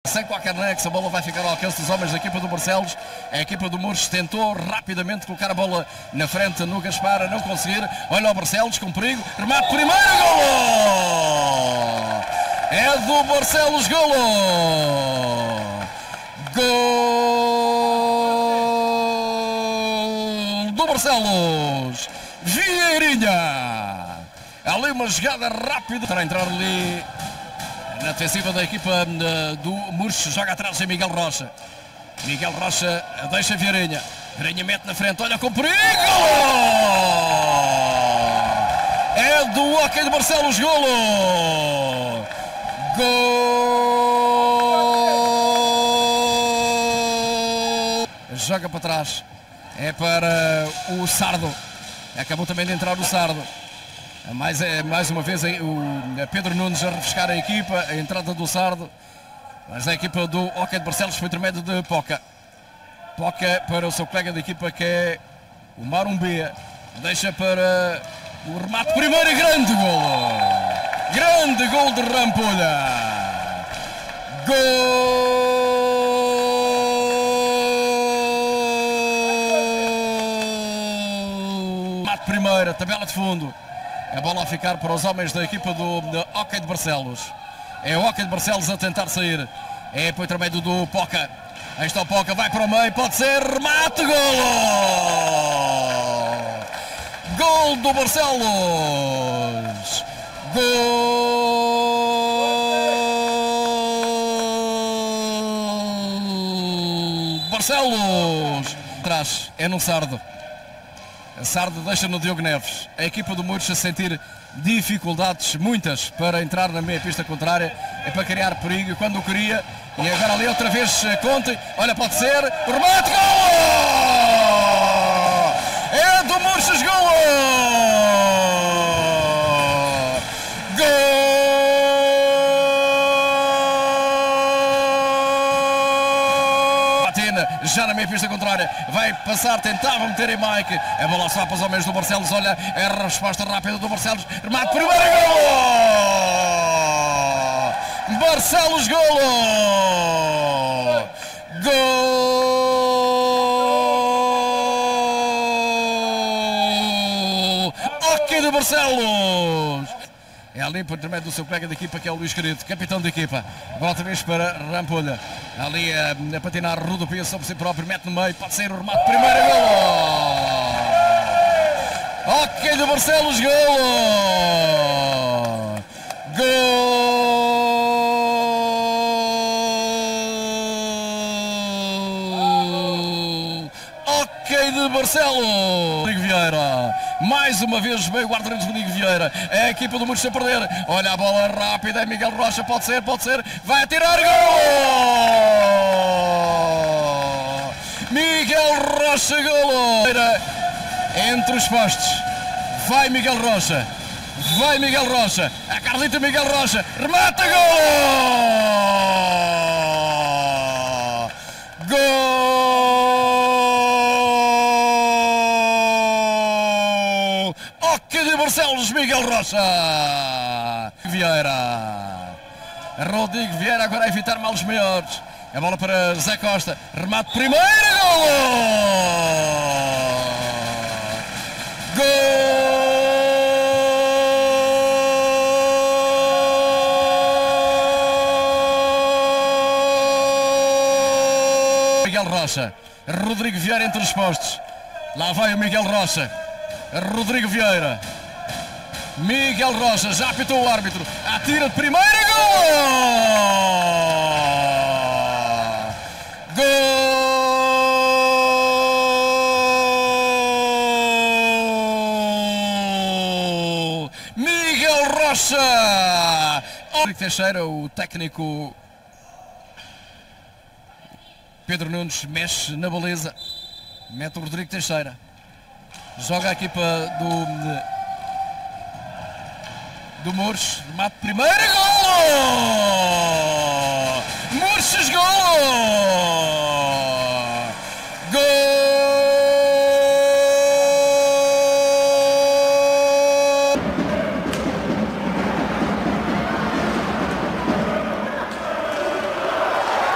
Sem qualquer nexo, a bola vai ficar ao alcance dos homens da equipa do Barcelos. A equipa do Mouros tentou rapidamente colocar a bola na frente no Gaspar, a não conseguir. Olha o Barcelos com perigo, remate primeiro, golo! É do Barcelos, golo! Gol do Barcelos! Vieirinha! Ali uma jogada rápida para entrar ali na defensiva da equipa do Mouros. Joga atrás de Miguel Rocha. Miguel Rocha deixa Vieirinha. Vieirinha mete na frente, olha com perigo! É do Hockey de Barcelos, golo! Gol! Joga para trás. É para o Sardo. Acabou também de entrar o Sardo. Mais uma vez o Pedro Nunes a refrescar a equipa. A entrada do Sardo. Mas a equipa do Hockey de Barcelos foi intermédio de Poca. Poca para o seu colega de equipa, que é o Marumbia. Deixa para o remate primeiro e grande golo. Grande gol de Rampolha. Gol. Remate primeiro, tabela de fundo. A bola a ficar para os homens da equipa do Hockey de Barcelos. É o Hockey de Barcelos a tentar sair. É por intermédio do Poca. Aí está o Poca, vai para o meio, pode ser, remate, golo! Gol do Barcelos! Gol! Barcelos! Atrás, é no Sardo. A Sardo deixa no Diogo Neves. A equipa do Mouros a sentir dificuldades, muitas, para entrar na meia pista contrária. É para criar perigo, quando o queria. E agora ali outra vez Conte. Olha, pode ser. O remate, gol! É do Mouros, gol! Gol! Já na meia pista contrária, vai passar, tentava meter em Mike, a bola só para os homens do Barcelos. Olha, é a resposta rápida do Barcelos, remate primeiro, golo! Barcelos, golo! Gol! Hockey de Barcelos! É ali por intermédio do seu colega de equipa, que é o Luís Querido, capitão da equipa. Bola outra vez para Rampolha. Ali a patinar, rodopia sobre si próprio, mete no meio, pode ser o remate, primeiro golo! Hockey de Barcelos, golo! Gol! Hockey de Barcelos! Rodrigo Vieira. Mais uma vez meio guarda-redes Rodrigo Vieira. É a equipa do Mouros a perder. Olha a bola rápida, é Miguel Rocha, pode ser, vai atirar, gol! Miguel Rocha, golo! Entre os postes, vai Miguel Rocha, a Carlita Miguel Rocha, remata, gol! Gol! Barcelos, Miguel Rocha! Vieira. Rodrigo Vieira agora a evitar males maiores. A bola para Zé Costa. Remate primeiro, gol! Gol! Miguel Rocha. Rodrigo Vieira entre os postos. Lá vai o Miguel Rocha. Rodrigo Vieira. Miguel Rocha, já apitou o árbitro, atira de primeira, gol! Gol! Miguel Rocha! Rodrigo Teixeira, o técnico Pedro Nunes, mexe na baliza, mete o Rodrigo Teixeira, joga a equipa do Mouros, remate primeiro, golo! Mouros, golo! Gol!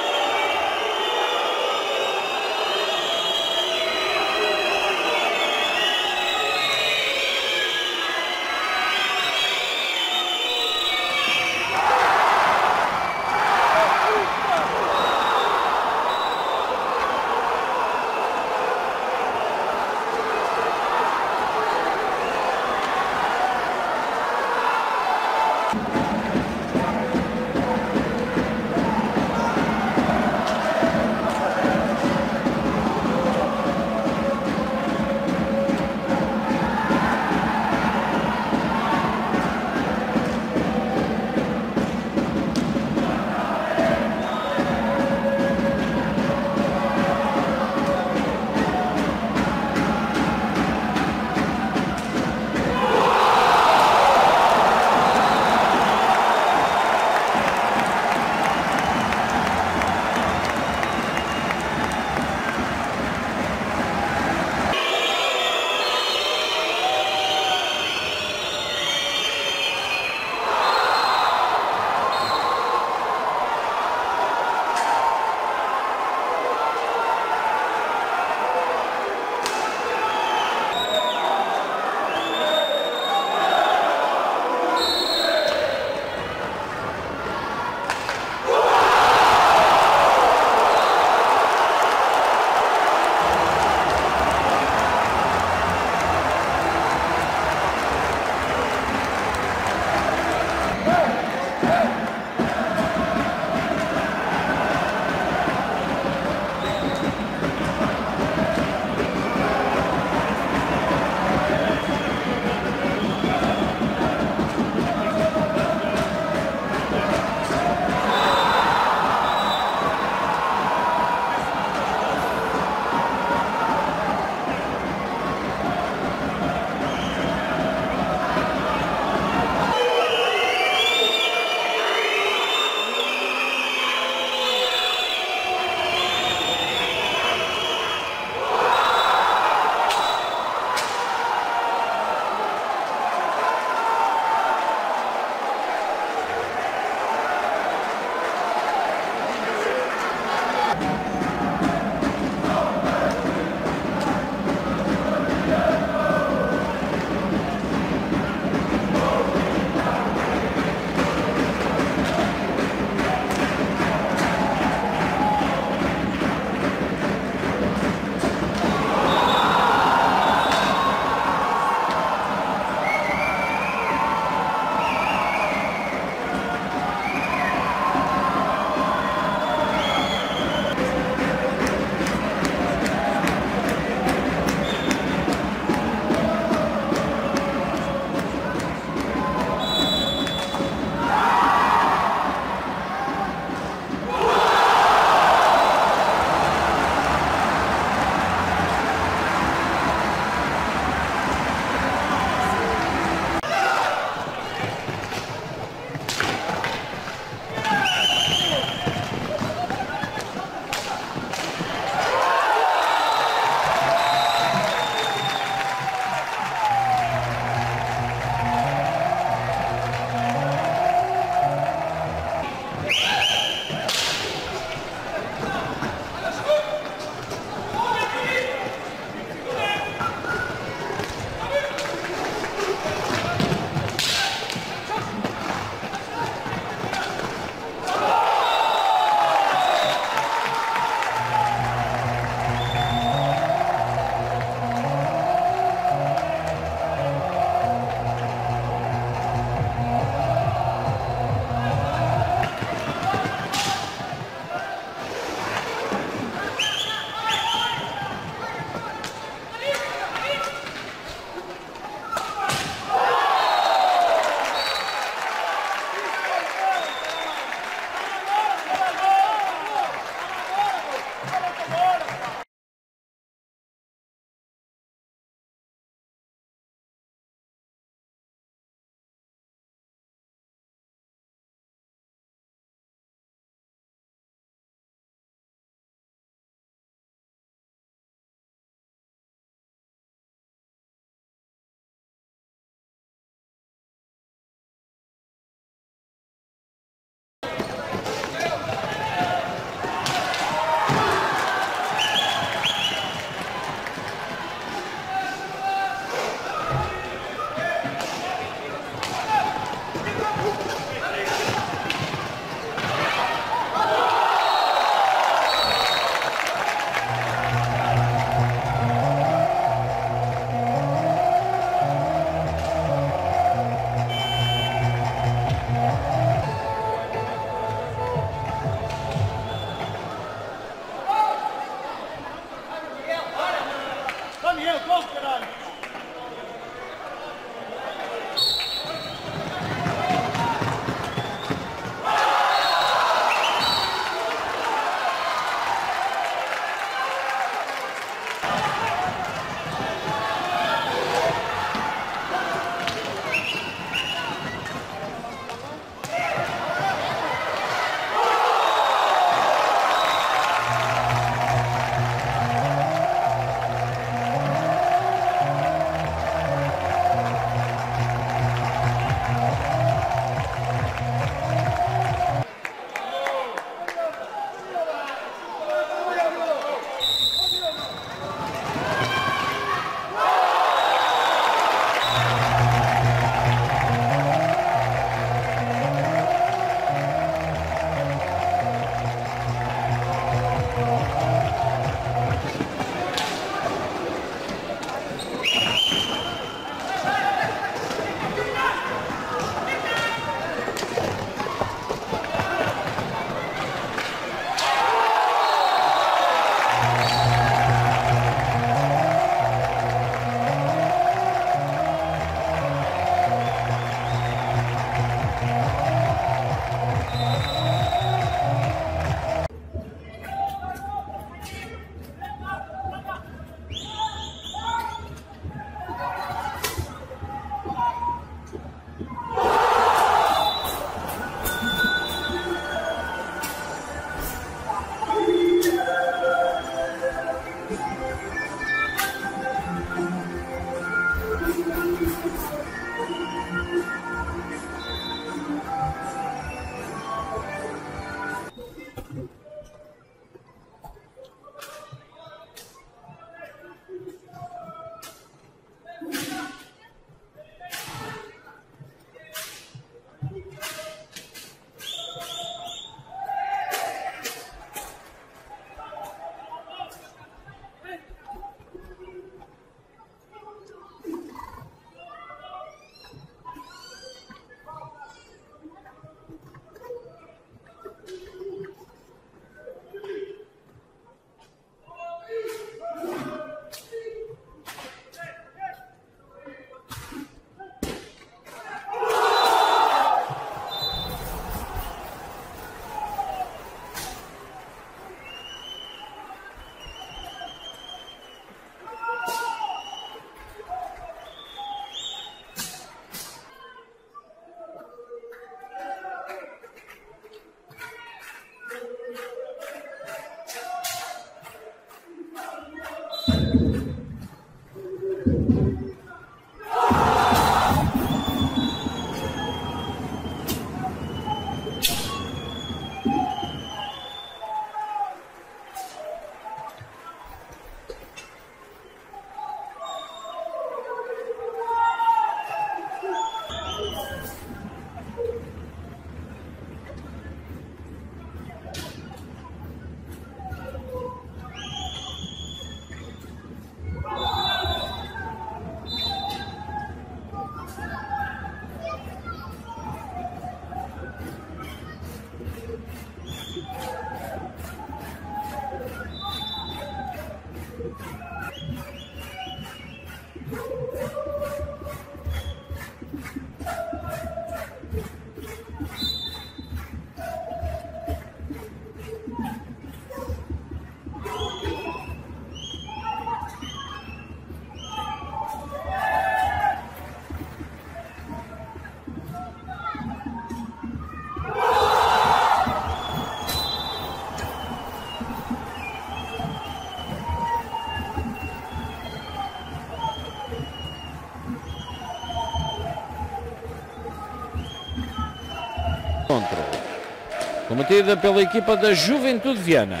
Cometida pela equipa da Juventude de Viana.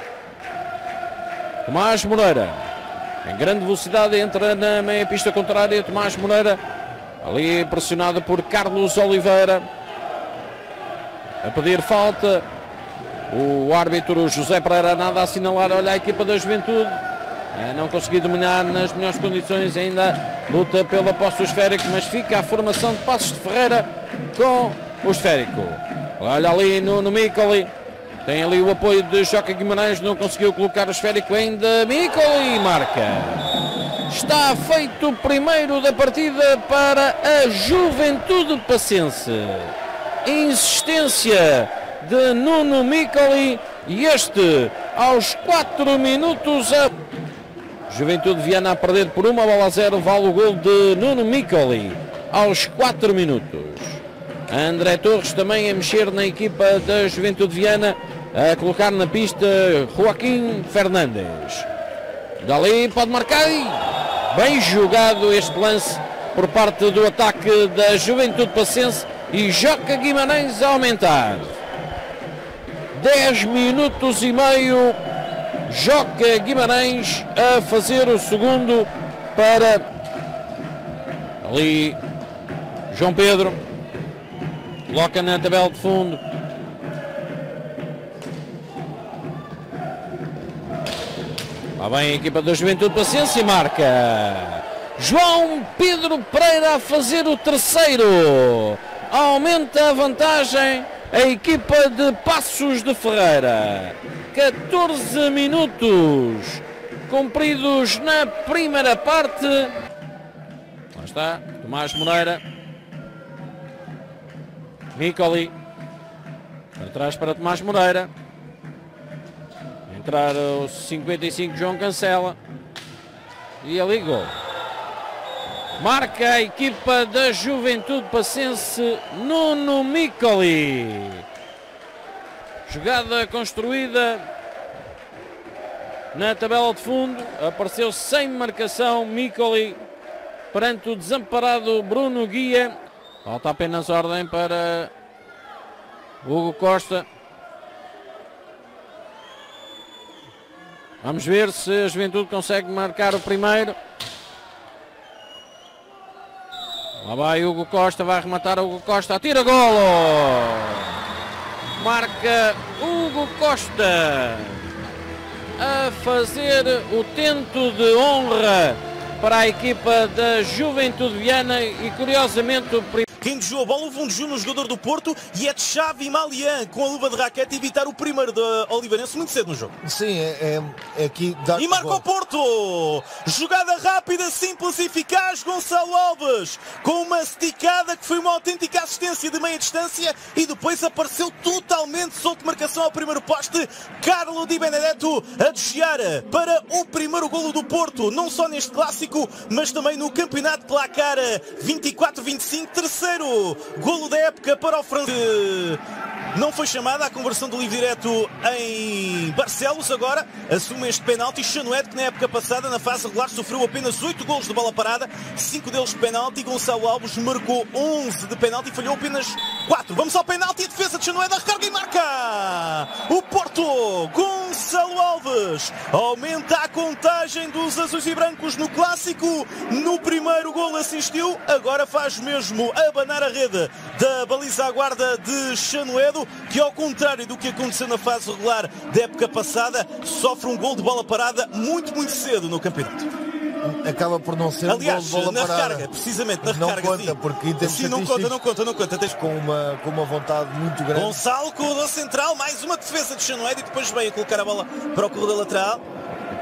Tomás Moreira, em grande velocidade, entra na meia pista contrária. Tomás Moreira, ali pressionado por Carlos Oliveira, a pedir falta. O árbitro José Pereira nada a assinalar. Olha a equipa da Juventude, não conseguiu dominar nas melhores condições, ainda luta pela posse do esférico, mas fica a formação de Passos de Ferreira com o esférico. Olha ali no Micoli, tem ali o apoio de Joca Guimarães, não conseguiu colocar o esférico ainda. Micoli marca. Está feito o primeiro da partida para a Juventude Passense. Insistência de Nuno Micoli e este aos 4 minutos. A Juventude Viana a perder por 1-0, vale o gol de Nuno Micoli aos 4 minutos. André Torres também a mexer na equipa da Juventude Viana, a colocar na pista Joaquim Fernandes. Dali pode marcar e bem jogado este lance por parte do ataque da Juventude Passense e Joca Guimarães a aumentar. 10 minutos e meio, Joca Guimarães a fazer o segundo para ali João Pedro. Coloca na tabela de fundo. Lá vem a equipa da Juventude Passense e marca. João Pedro Pereira a fazer o terceiro. Aumenta a vantagem a equipa de Passos de Ferreira. 14 minutos cumpridos na primeira parte. Lá está, Tomás Moreira. Micoli. Para trás para Tomás Moreira. Entrar o 55 João Cancela. E ali gol. Marca a equipa da Juventude Passense, Nuno Micoli. Jogada construída na tabela de fundo. Apareceu sem marcação Micoli perante o desamparado Bruno Guia. Falta apenas ordem para Hugo Costa. Vamos ver se a Juventude consegue marcar o primeiro. Lá vai Hugo Costa, vai rematar Hugo Costa, atira golo! Marca Hugo Costa a fazer o tento de honra para a equipa da Juventude Viana e curiosamente o primeiro. Quem desviou a bola houve um desvio no jogador do Porto e é de Xavi Malian com a luva de raquete evitar o primeiro da Oliveirense muito cedo no jogo. Sim, é aqui. E marca o Porto! Jogada rápida, simples e eficaz. Gonçalo Alves com uma esticada que foi uma autêntica assistência de meia distância e depois apareceu totalmente solto de marcação ao primeiro poste. Carlo Di Benedetto a desviar para o primeiro golo do Porto, não só neste clássico, mas também no campeonato. Placar 24-25, terceiro golo da época para o francês. Não foi chamada a conversão do livre direto em Barcelos. Agora assume este penalti Chanoed, que na época passada, na fase regular, sofreu apenas 8 golos de bola parada, 5 deles de penalti. Gonçalo Alves marcou 11 de penalti e falhou apenas 4. Vamos ao penalti, a defesa de Chanoed, a recarga e marca! O Porto, Gonçalo Alves, aumenta a contagem dos azuis e brancos no clássico. No primeiro golo assistiu, agora faz mesmo abanar a rede da baliza à guarda de Chanoedo, que ao contrário do que aconteceu na fase regular da época passada, sofre um gol de bola parada muito cedo no campeonato. Acaba por não ser aliás, um gol de bola na parada. recarga, precisamente na não recarga. Conta, sim. Porque temos sim, não conta. Tens... com uma vontade muito grande. Gonçalo com o do central, mais uma defesa de Chanoedo e depois veio a colocar a bola para o corredor lateral.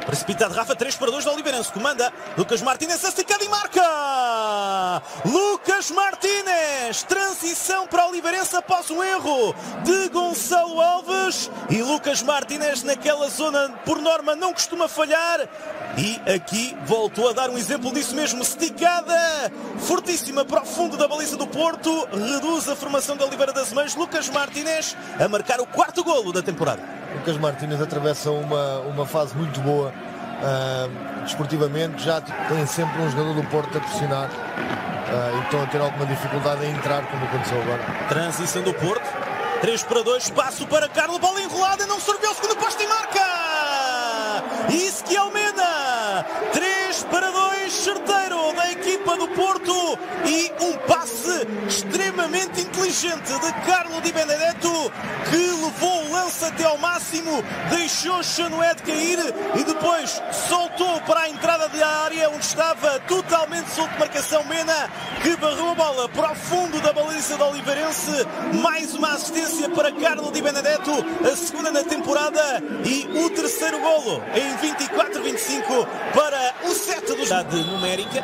Precipitado Rafa, 3-2 do Oliveirense. Comanda Lucas Martínez, esticado e marca! Lucas Martínez, transição para o Oliveirense após um erro de Gonçalo Alves. E Lucas Martínez naquela zona, por norma, não costuma falhar. E aqui voltou a dar um exemplo disso mesmo. Esticada fortíssima para o fundo da baliza do Porto. Reduz a formação da Oliveira das Meias. Lucas Martínez a marcar o 4º golo da temporada. Lucas Martínez atravessa uma fase muito boa desportivamente. Já tem sempre um jogador do Porto a pressionar e estão a ter alguma dificuldade em entrar, como aconteceu agora. Transição do Porto, 3-2, passo para Carlos, bola enrolada, não serviu o segundo posto e marca! Ezequiel Mena, 3-2, certeiro da equipa do Porto e um passe extremamente inteligente de Carlos Di Benedetto, que levou o lance até ao máximo, deixou Chanoed cair e depois soltou para a entrada da área onde estava totalmente solto de marcação Mena, que barrou a bola para o fundo da baliza do Oliveirense. Mais uma assistência para Carlos Di Benedetto, a segunda na temporada e o 3º golo em 24-25 para o 7 do jogo numérica.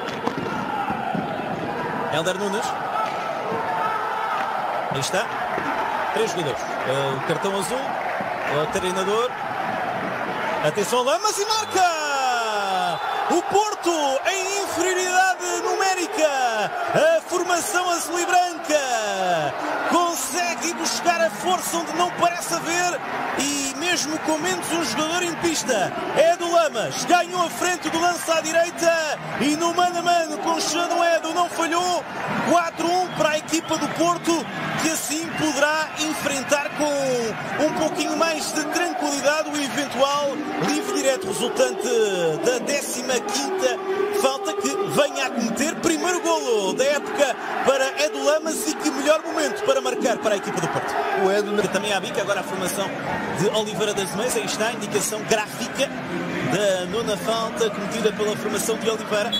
Hélder Nunes, aí está, 3 jogadores, o cartão azul, o treinador, atenção Lamas e marca! O Porto em inferioridade numérica, a formação azul e branca consegue buscar a força onde não parece haver e mesmo com menos um jogador em pista, é do Lamas, ganhou a frente do lance à direita e no mano a mano com Chanoedo não falhou. 4-1 para a equipa do Porto, que assim poderá enfrentar com um pouquinho mais de tranquilidade o eventual livre direto resultante da 15ª falta que venha a cometer. Primeiro golo da época para Edu Lamas e que melhor momento para marcar para a equipa do Porto. O Edu também à bica, agora a formação de Oliveira das Meias, aí está a indicação gráfica da 9ª falta cometida pela formação de Oliveira.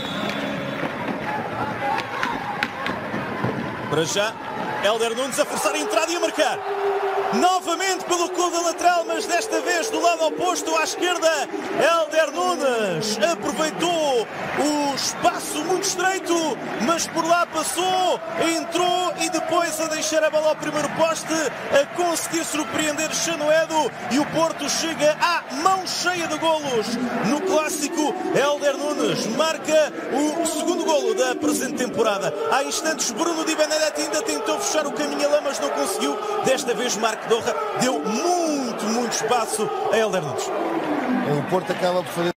Para já, Hélder Nunes a forçar a entrada e a marcar. Novamente pelo clube lateral, mas desta vez do lado oposto à esquerda. Hélder Nunes aproveitou o espaço muito estreito, mas por lá passou, entrou e depois a deixar a bola ao primeiro poste, a conseguir surpreender Chanoedo e o Porto chega à mão cheia de golos. No clássico, Hélder Nunes marca o 2º golo da presente temporada. Há instantes, Bruno Di Benedetto ainda tentou fechar o caminho a Lamas, não conseguiu. Desta vez, Marco Dorra deu muito espaço a Hélder Nunes. O Porto acaba por fazer